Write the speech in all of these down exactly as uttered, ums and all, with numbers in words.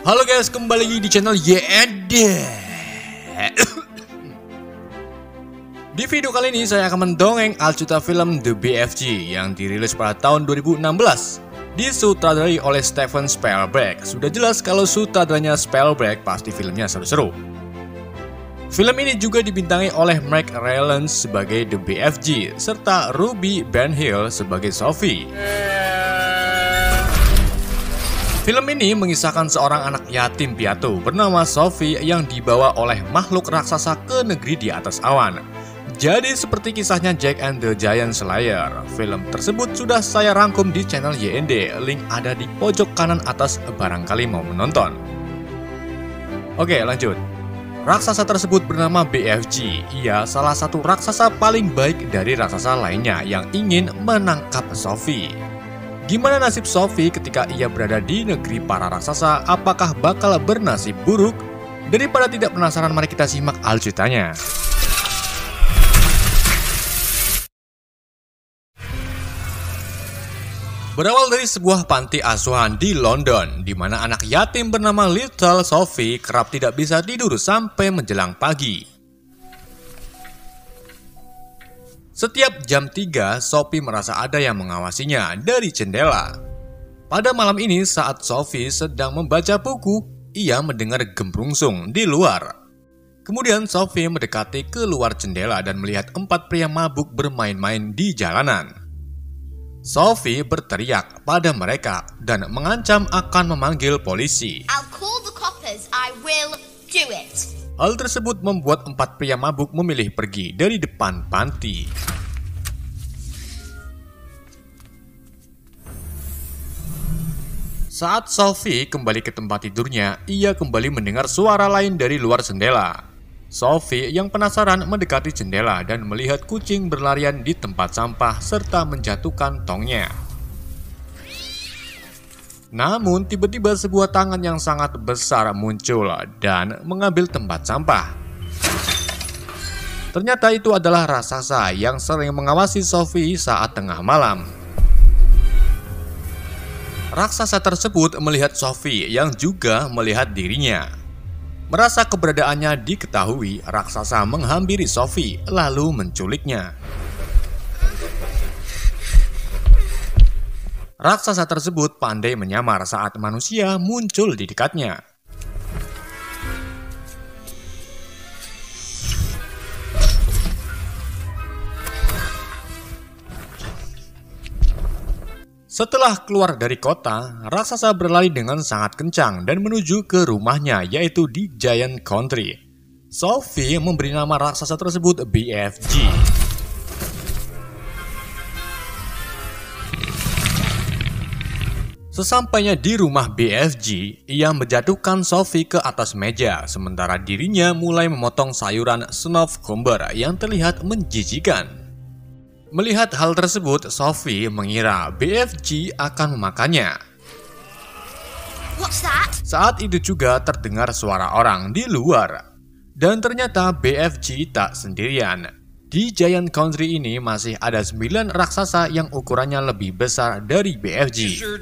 Halo guys, kembali lagi di channel Y N D. Di video kali ini saya akan mendongeng alcuta film The B F G yang dirilis pada tahun dua ribu enam belas. Disutradarai oleh Steven Spielberg. Sudah jelas kalau sutradaranya Spielberg pasti filmnya seru-seru. Film ini juga dibintangi oleh Mark Rylance sebagai The B F G serta Ruby Benhill sebagai Sophie. Film ini mengisahkan seorang anak yatim piatu bernama Sophie yang dibawa oleh makhluk raksasa ke negeri di atas awan. Jadi seperti kisahnya Jack and the Giant Slayer. Film tersebut sudah saya rangkum di channel Y N D. Link ada di pojok kanan atas barangkali mau menonton. Oke, lanjut. Raksasa tersebut bernama B F G. Ia salah satu raksasa paling baik dari raksasa lainnya yang ingin menangkap Sophie. Gimana nasib Sophie ketika ia berada di negeri para raksasa? Apakah bakal bernasib buruk? Daripada tidak penasaran, mari kita simak alcutanya. Berawal dari sebuah panti asuhan di London, di mana anak yatim bernama Little Sophie kerap tidak bisa tidur sampai menjelang pagi. Setiap jam tiga, Sophie merasa ada yang mengawasinya dari jendela. Pada malam ini, saat Sophie sedang membaca buku, ia mendengar gembrungsung di luar. Kemudian Sophie mendekati keluar jendela dan melihat empat pria mabuk bermain-main di jalanan. Sophie berteriak pada mereka dan mengancam akan memanggil polisi. I'll call the coppers. I will do it. Hal tersebut membuat empat pria mabuk memilih pergi dari depan panti. Saat Sophie kembali ke tempat tidurnya, ia kembali mendengar suara lain dari luar jendela. Sophie yang penasaran mendekati jendela dan melihat kucing berlarian di tempat sampah serta menjatuhkan tongnya. Namun tiba-tiba sebuah tangan yang sangat besar muncul dan mengambil tempat sampah. Ternyata itu adalah raksasa yang sering mengawasi Sophie saat tengah malam. Raksasa tersebut melihat Sophie yang juga melihat dirinya. Merasa keberadaannya diketahui, raksasa menghampiri Sophie lalu menculiknya. Raksasa tersebut pandai menyamar saat manusia muncul di dekatnya. Setelah keluar dari kota, raksasa berlari dengan sangat kencang dan menuju ke rumahnya, yaitu di Giant Country. Sophie memberi nama raksasa tersebut B F G. Sesampainya di rumah B F G, ia menjatuhkan Sophie ke atas meja, sementara dirinya mulai memotong sayuran snowcomber yang terlihat menjijikan. Melihat hal tersebut, Sophie mengira B F G akan memakannya. What's that? Saat itu juga terdengar suara orang di luar. Dan ternyata B F G tak sendirian. Di Giant Country ini masih ada sembilan raksasa yang ukurannya lebih besar dari B F G.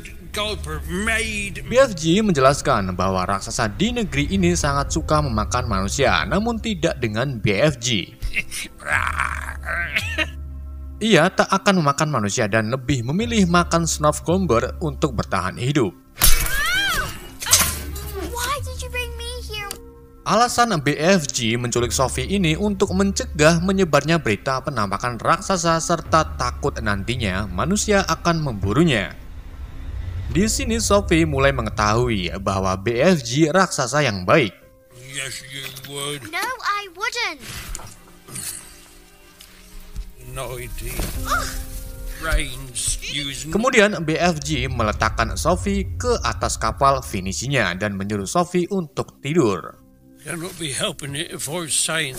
B F G menjelaskan bahwa raksasa di negeri ini sangat suka memakan manusia, namun tidak dengan B F G. Ia tak akan memakan manusia dan lebih memilih makan snowcomber untuk bertahan hidup. Why did you bring me here? Alasan B F G menculik Sophie ini untuk mencegah menyebarnya berita penampakan raksasa serta takut nantinya manusia akan memburunya. Di sini Sophie mulai mengetahui bahwa B F G raksasa yang baik. Yes, you would. No, I wouldn't. No, it is. Brains using. Kemudian B F G meletakkan Sophie ke atas kapal finisinya dan menyuruh Sophie untuk tidur. Cannot be helping it if I was saying.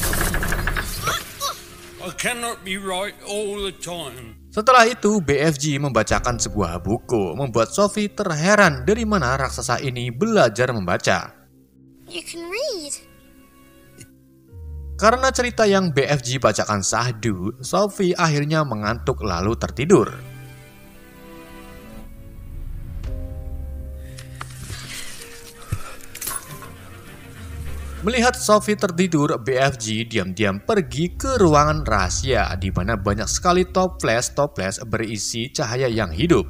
I cannot be right all the time. Setelah itu, B F G membacakan sebuah buku, membuat Sophie terheran dari mana raksasa ini belajar membaca. You can read. Karena cerita yang B F G bacakan sahdu, Sophie akhirnya mengantuk lalu tertidur. Melihat Sophie tertidur, B F G diam-diam pergi ke ruangan rahasia di mana banyak sekali toples-toples berisi cahaya yang hidup.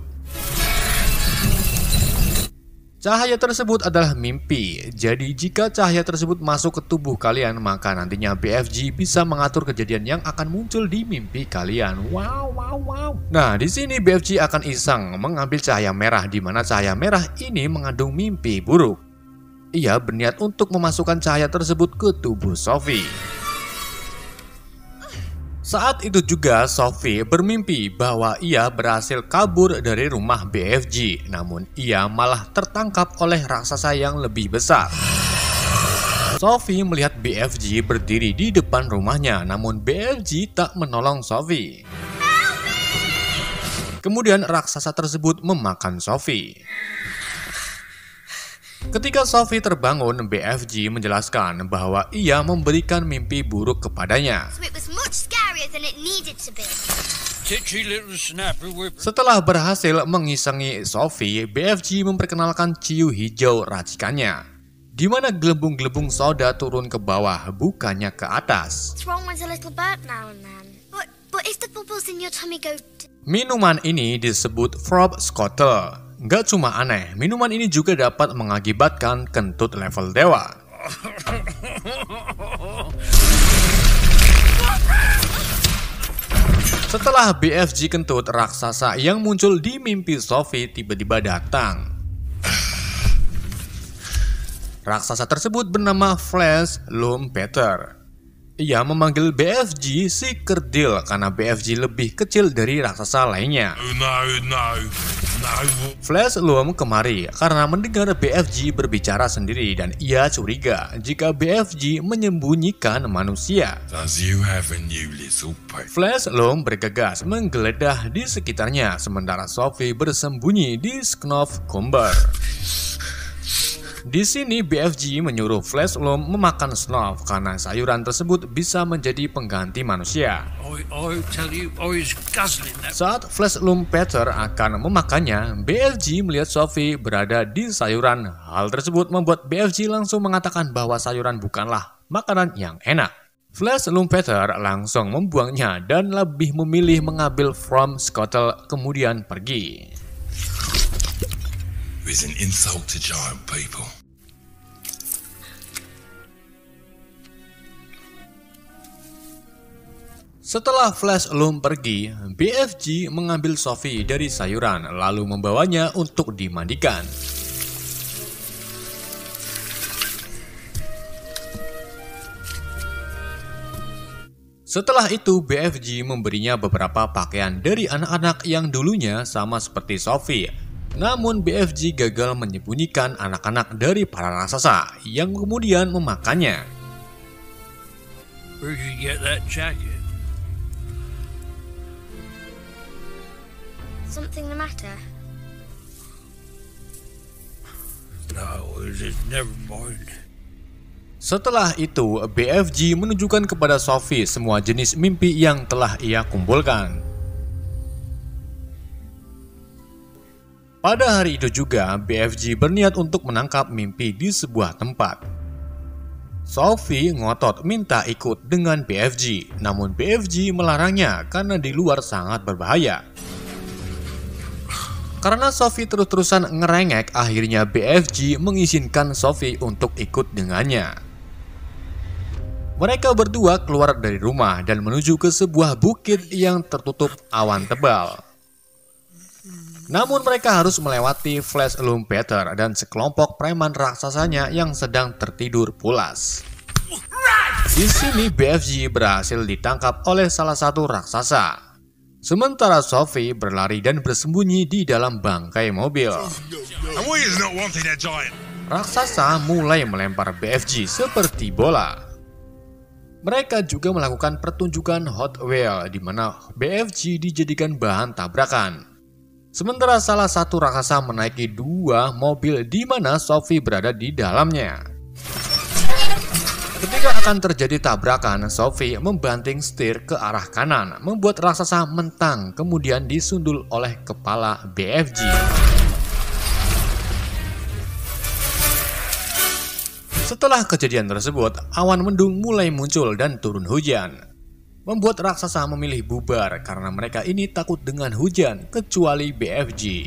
Cahaya tersebut adalah mimpi, jadi jika cahaya tersebut masuk ke tubuh kalian, maka nantinya B F G bisa mengatur kejadian yang akan muncul di mimpi kalian. Wow, wow, wow. Nah, di sini B F G akan iseng mengambil cahaya merah, di mana cahaya merah ini mengandung mimpi buruk. Ia berniat untuk memasukkan cahaya tersebut ke tubuh Sophie. Saat itu juga Sophie bermimpi bahwa ia berhasil kabur dari rumah B F G, namun ia malah tertangkap oleh raksasa yang lebih besar. Sophie melihat B F G berdiri di depan rumahnya, namun B F G tak menolong Sophie. Kemudian raksasa tersebut memakan Sophie. Ketika Sophie terbangun, B F G menjelaskan bahwa ia memberikan mimpi buruk kepadanya. So it was much scarier than it needed to be. Setelah berhasil mengisengi Sophie, B F G memperkenalkan ciu hijau racikannya, di mana gelembung-gelembung soda turun ke bawah, bukannya ke atas. What's wrong with a little burp now and then? But, but if the bubbles in your tummy go... Minuman ini disebut Frog Scottle. Gak cuma aneh, minuman ini juga dapat mengakibatkan kentut level dewa. Setelah B F G kentut, raksasa yang muncul di mimpi Sophie tiba-tiba datang. Raksasa tersebut bernama Flash Lumpeter. Ia memanggil B F G si kerdil karena B F G lebih kecil dari raksasa lainnya. No, no, no. Flash Loom kemari karena mendengar B F G berbicara sendiri dan ia curiga jika B F G menyembunyikan manusia. Does you have a new little pet? Flash Loom bergegas menggeledah di sekitarnya sementara Sophie bersembunyi di Sknov Comber. Di sini B F G menyuruh Flash Loom memakan Snov karena sayuran tersebut bisa menjadi pengganti manusia. I, I tell you, I was guzzling that. Saat Flash Loom Peter akan memakannya, B F G melihat Sophie berada di sayuran. Hal tersebut membuat B F G langsung mengatakan bahwa sayuran bukanlah makanan yang enak. Flash Loom Peter langsung membuangnya dan lebih memilih mengambil from Scottle kemudian pergi. Is an insult to giant people. Setelah Flash Loom pergi, B F G mengambil Sophie dari sayuran lalu membawanya untuk dimandikan. Setelah itu, B F G memberinya beberapa pakaian dari anak-anak yang dulunya sama seperti Sophie. Namun B F G gagal menyembunyikan anak-anak dari para raksasa yang kemudian memakannya. Where'd you get that jacket? Something the matter? No, just never mind. Setelah itu, B F G menunjukkan kepada Sophie semua jenis mimpi yang telah ia kumpulkan. Pada hari itu juga, B F G berniat untuk menangkap mimpi di sebuah tempat. Sophie ngotot minta ikut dengan B F G, namun B F G melarangnya karena di luar sangat berbahaya. Karena Sophie terus-terusan ngerengek, akhirnya B F G mengizinkan Sophie untuk ikut dengannya. Mereka berdua keluar dari rumah dan menuju ke sebuah bukit yang tertutup awan tebal. Namun mereka harus melewati Flash Loom Peter dan sekelompok preman raksasanya yang sedang tertidur pulas. Di sini B F G berhasil ditangkap oleh salah satu raksasa. Sementara Sophie berlari dan bersembunyi di dalam bangkai mobil. And we is not wanting a giant. Raksasa mulai melempar B F G seperti bola. Mereka juga melakukan pertunjukan Hot Wheel di mana B F G dijadikan bahan tabrakan. Sementara salah satu raksasa menaiki dua mobil di mana Sophie berada di dalamnya. Ketika akan terjadi tabrakan, Sophie membanting setir ke arah kanan, membuat raksasa mentang kemudian disundul oleh kepala B F G. Setelah kejadian tersebut, awan mendung mulai muncul dan turun hujan, membuat raksasa memilih bubar karena mereka ini takut dengan hujan, kecuali B F G.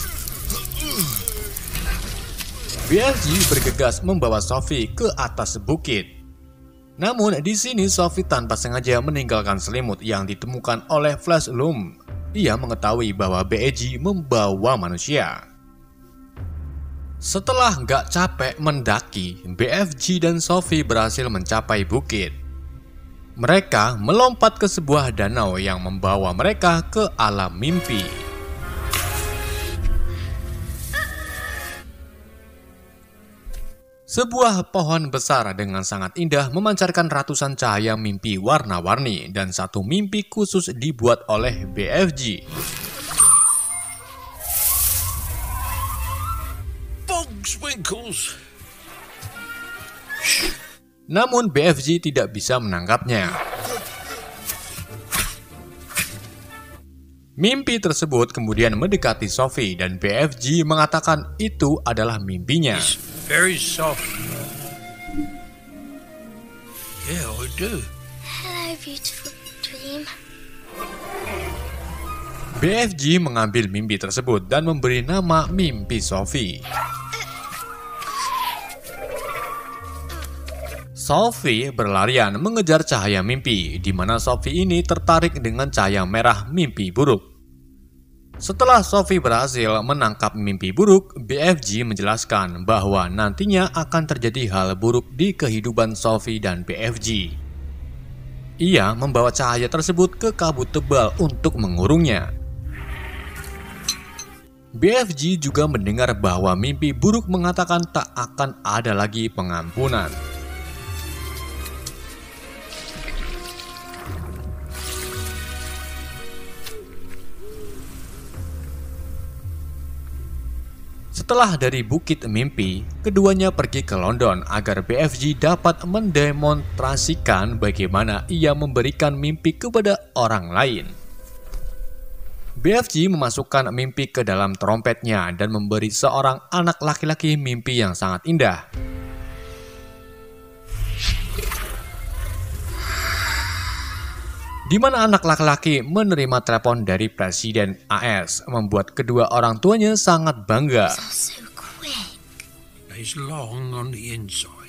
B F G bergegas membawa Sophie ke atas bukit. Namun di sini Sophie tanpa sengaja meninggalkan selimut yang ditemukan oleh Flash Loom. Ia mengetahui bahwa B F G membawa manusia. Setelah nggak capek mendaki, B F G dan Sophie berhasil mencapai bukit. Mereka melompat ke sebuah danau yang membawa mereka ke alam mimpi. Sebuah pohon besar dengan sangat indah memancarkan ratusan cahaya mimpi warna-warni dan satu mimpi khusus dibuat oleh B F G. Winkles. Namun B F G tidak bisa menangkapnya. Mimpi tersebut kemudian mendekati Sophie dan B F G mengatakan itu adalah mimpinya. It's very soft. Yeah, I do. Hello, beautiful dream. B F G mengambil mimpi tersebut dan memberi nama mimpi Sophie. Sophie berlarian mengejar cahaya mimpi, di mana Sophie ini tertarik dengan cahaya merah mimpi buruk. Setelah Sophie berhasil menangkap mimpi buruk, B F G menjelaskan bahwa nantinya akan terjadi hal buruk di kehidupan Sophie dan B F G. Ia membawa cahaya tersebut ke kabut tebal untuk mengurungnya. B F G juga mendengar bahwa mimpi buruk mengatakan tak akan ada lagi pengampunan. Setelah dari Bukit Mimpi, keduanya pergi ke London agar B F G dapat mendemonstrasikan bagaimana ia memberikan mimpi kepada orang lain. B F G memasukkan mimpi ke dalam trompetnya dan memberi seorang anak laki-laki mimpi yang sangat indah. Di mana anak laki-laki menerima telepon dari Presiden A S, membuat kedua orang tuanya sangat bangga. So quick. He's long on the inside.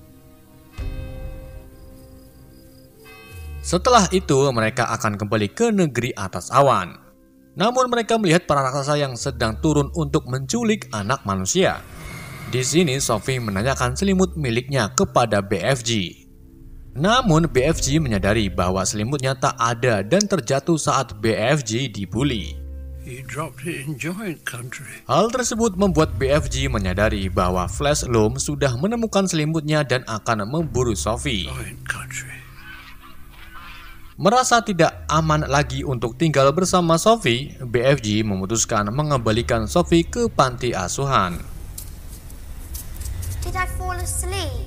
Setelah itu, mereka akan kembali ke negeri atas awan. Namun mereka melihat para raksasa yang sedang turun untuk menculik anak manusia. Di sini Sophie menanyakan selimut miliknya kepada B F G. Namun B F G menyadari bahwa selimutnya tak ada dan terjatuh saat B F G dibully. He dropped it in Giant Country. Hal tersebut membuat B F G menyadari bahwa Flash Loom sudah menemukan selimutnya dan akan memburu Sophie. Giant Country. Merasa tidak aman lagi untuk tinggal bersama Sophie, B F G memutuskan mengembalikan Sophie ke panti asuhan. Did I fall asleep?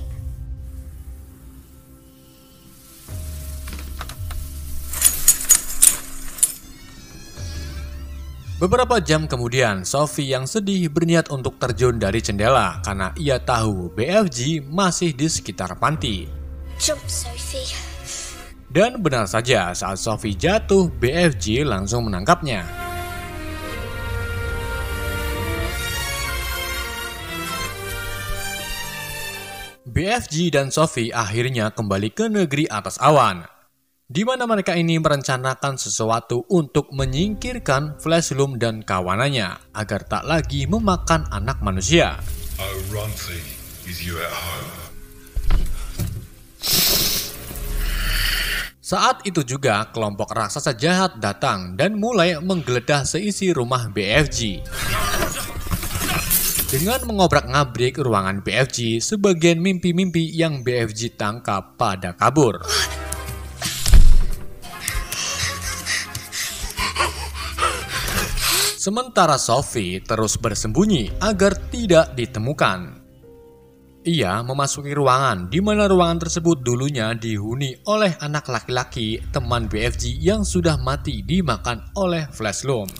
Beberapa jam kemudian, Sophie yang sedih berniat untuk terjun dari jendela karena ia tahu B F G masih di sekitar panti. Jump, Sophie. Dan benar saja, saat Sophie jatuh, B F G langsung menangkapnya. B F G dan Sophie akhirnya kembali ke negeri atas awan, di mana mereka ini merencanakan sesuatu untuk menyingkirkan Flash Loom dan kawanannya agar tak lagi memakan anak manusia. Oh, Runty, is you at home? Saat itu juga kelompok raksasa jahat datang dan mulai menggeledah seisi rumah B F G. Dengan mengobrak-ngabrik ruangan B F G, sebagian mimpi-mimpi yang B F G tangkap pada kabur. Sementara Sophie terus bersembunyi agar tidak ditemukan. Ia memasuki ruangan di mana ruangan tersebut dulunya dihuni oleh anak laki-laki teman B F G yang sudah mati dimakan oleh Flash Loom.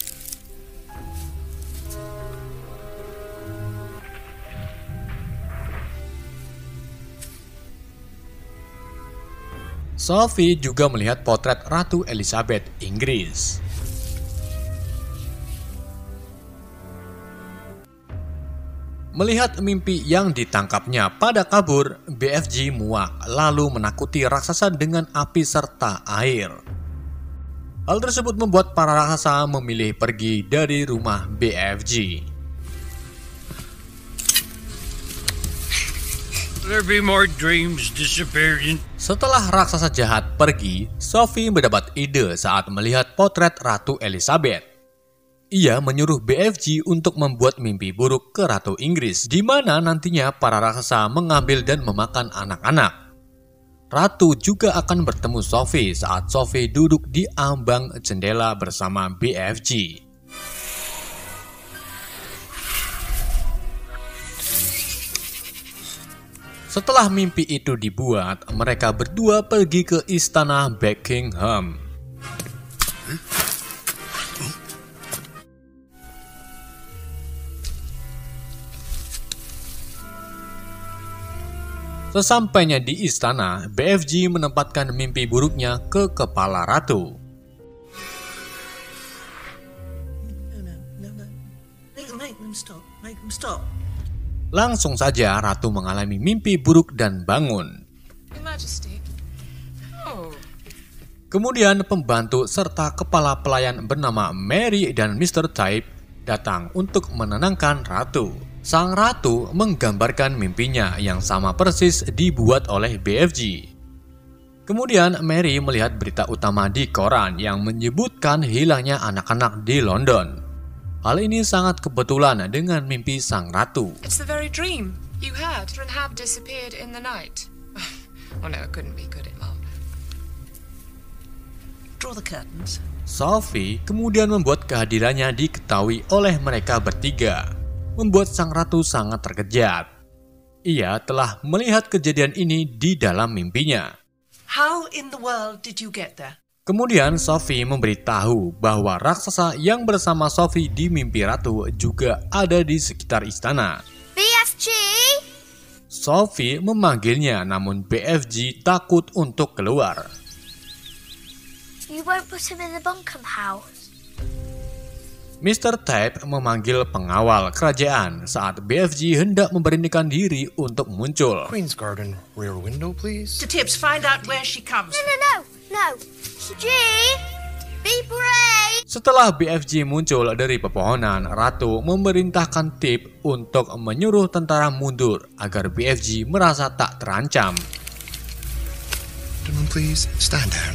Sophie juga melihat potret Ratu Elizabeth Inggris. Melihat mimpi yang ditangkapnya pada kabur, B F G muak lalu menakuti raksasa dengan api serta air. Hal tersebut membuat para raksasa memilih pergi dari rumah B F G. There be more dreams disappearing. Setelah raksasa jahat pergi, Sophie mendapat ide saat melihat potret Ratu Elizabeth. Ia menyuruh B F G untuk membuat mimpi buruk ke Ratu Inggris, di mana nantinya para raksasa mengambil dan memakan anak-anak. Ratu juga akan bertemu Sophie saat Sophie duduk di ambang jendela bersama B F G. Setelah mimpi itu dibuat, mereka berdua pergi ke istana Buckingham. Sesampainya di istana, B F G menempatkan mimpi buruknya ke kepala ratu. Langsung saja ratu mengalami mimpi buruk dan bangun. Kemudian pembantu serta kepala pelayan bernama Mary dan mister Type datang untuk menenangkan ratu. Sang ratu menggambarkan mimpinya yang sama persis dibuat oleh B F G. Kemudian Mary melihat berita utama di koran yang menyebutkan hilangnya anak-anak di London. Hal ini sangat kebetulan dengan mimpi sang ratu. It's the very dream you had and have disappeared in the night. Oh no, it couldn't be, could it, Mom? Draw the curtains. Sophie kemudian membuat kehadirannya diketahui oleh mereka bertiga, membuat sang ratu sangat terkejut. Ia telah melihat kejadian ini di dalam mimpinya. How in the world did you get there? Kemudian Sophie memberitahu bahwa raksasa yang bersama Sophie di mimpi ratu juga ada di sekitar istana. B F G? Sophie memanggilnya, namun B F G takut untuk keluar. You won't put him in the Buckingham House? mister Type memanggil pengawal kerajaan saat B F G hendak memberanikan diri untuk muncul. Queen's Garden, rear window, please. To Tibbs, find out where she comes No, from. no, no, no. G, be brave. Setelah B F G muncul dari pepohonan, ratu memerintahkan Tip untuk menyuruh tentara mundur agar B F G merasa tak terancam. Gentlemen, please, stand down.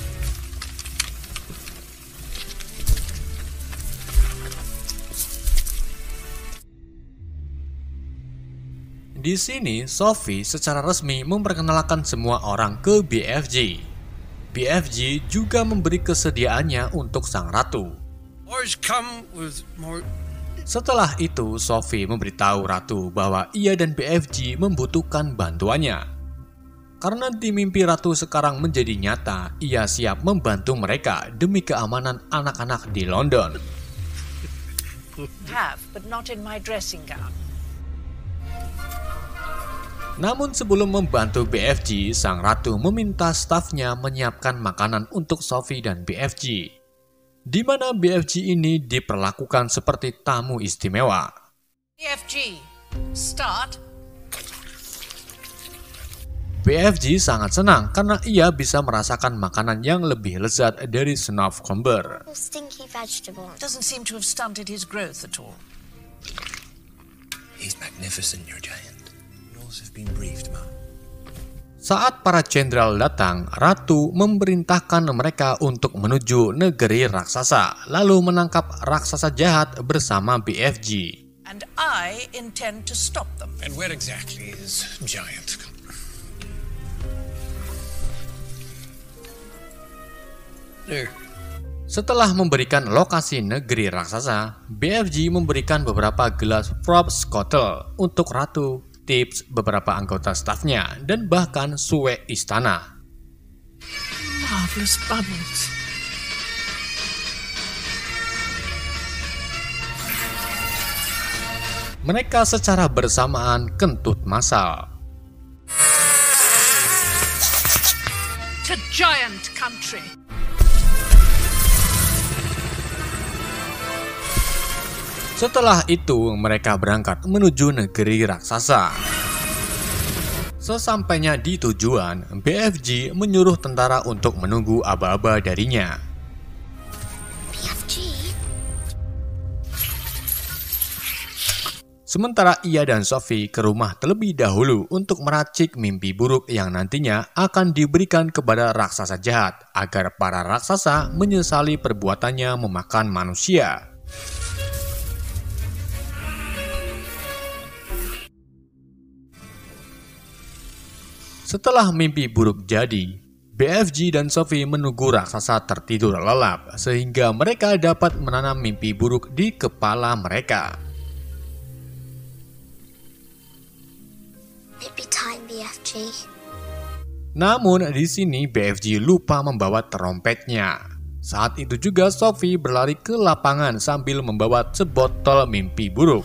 Di sini, Sophie secara resmi memperkenalkan semua orang ke B F G. B F G juga memberi kesediaannya untuk sang ratu. Boys come with more. Setelah itu, Sophie memberitahu ratu bahwa ia dan B F G membutuhkan bantuannya. Karena di mimpi ratu sekarang menjadi nyata, ia siap membantu mereka demi keamanan anak-anak di London. Have, but not in my dressing gown. Namun sebelum membantu B F G, sang ratu meminta stafnya menyiapkan makanan untuk Sophie dan B F G, di mana B F G ini diperlakukan seperti tamu istimewa. B F G, start. B F G sangat senang karena ia bisa merasakan makanan yang lebih lezat dari snuff comber. Stinky vegetable. Doesn't seem to have stunted his growth at all. He's magnificent, your giant. Yours have been briefed, Mom. Saat para jenderal datang, ratu memerintahkan mereka untuk menuju negeri raksasa, lalu menangkap raksasa jahat bersama B F G. And I intend to stop them. And where exactly is giant? There. Setelah memberikan lokasi negeri raksasa, B F G memberikan beberapa gelas Probst Scottle untuk ratu, Tips, beberapa anggota stafnya, dan bahkan suwe istana. Marvelous bubbles. Mereka secara bersamaan kentut massal. to giant country. Setelah itu, mereka berangkat menuju negeri raksasa. Sesampainya di tujuan, B F G menyuruh tentara untuk menunggu aba-aba darinya. B F G? Sementara ia dan Sophie ke rumah terlebih dahulu untuk meracik mimpi buruk yang nantinya akan diberikan kepada raksasa jahat agar para raksasa menyesali perbuatannya memakan manusia. Setelah mimpi buruk jadi, B F G dan Sophie menunggu raksasa tertidur lelap sehingga mereka dapat menanam mimpi buruk di kepala mereka. Maybe time, B F G. Namun di sini B F G lupa membawa trompetnya. Saat itu juga Sophie berlari ke lapangan sambil membawa sebotol mimpi buruk.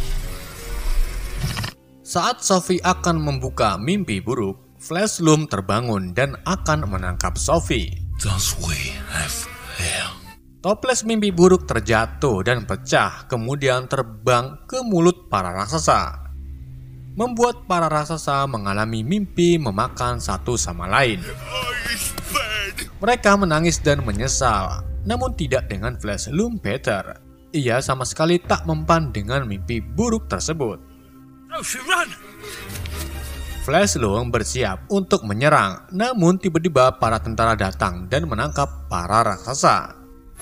Saat Sophie akan membuka mimpi buruk, Flash Loom terbangun dan akan menangkap Sophie. Thus we have here. Toples mimpi buruk terjatuh dan pecah, kemudian terbang ke mulut para raksasa, membuat para raksasa mengalami mimpi memakan satu sama lain. Mereka menangis dan menyesal, namun tidak dengan Flash Loom Peter. Ia sama sekali tak mempan dengan mimpi buruk tersebut. Flash Loom bersiap untuk menyerang, namun tiba-tiba para tentara datang dan menangkap para raksasa.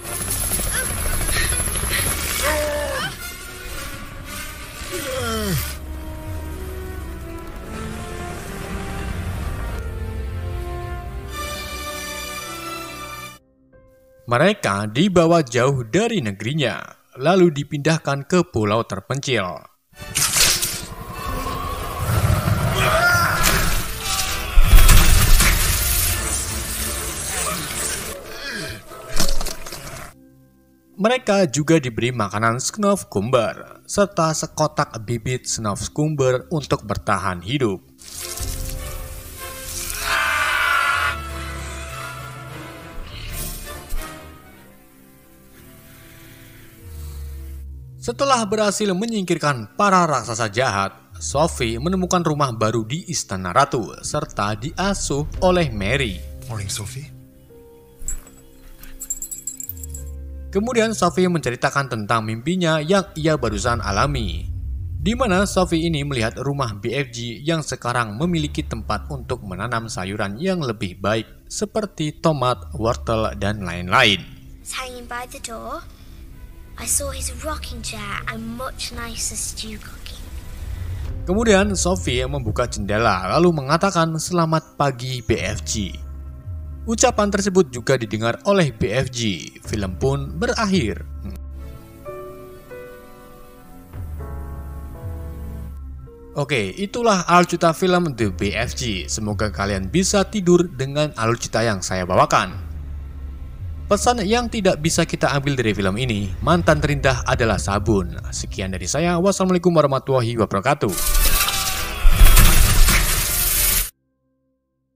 Mereka dibawa jauh dari negerinya, lalu dipindahkan ke pulau terpencil. Mereka juga diberi makanan Snufkumber, serta sekotak bibit Snufkumber untuk bertahan hidup. Setelah berhasil menyingkirkan para raksasa jahat, Sophie menemukan rumah baru di Istana Ratu, serta diasuh oleh Mary. Morning, Sophie. Kemudian Sophie menceritakan tentang mimpinya yang ia barusan alami, di mana Sophie ini melihat rumah B F G yang sekarang memiliki tempat untuk menanam sayuran yang lebih baik, seperti tomat, wortel, dan lain-lain. Hanging by the door, I saw his rocking chair and much nicer stew cooking. Kemudian Sophie membuka jendela lalu mengatakan selamat pagi B F G. Ucapan tersebut juga didengar oleh B F G. Film pun berakhir. Oke, itulah alur cerita film The B F G. Semoga kalian bisa tidur dengan alur cerita yang saya bawakan. Pesan yang tidak bisa kita ambil dari film ini, mantan terindah adalah sabun. Sekian dari saya, wassalamualaikum warahmatullahi wabarakatuh.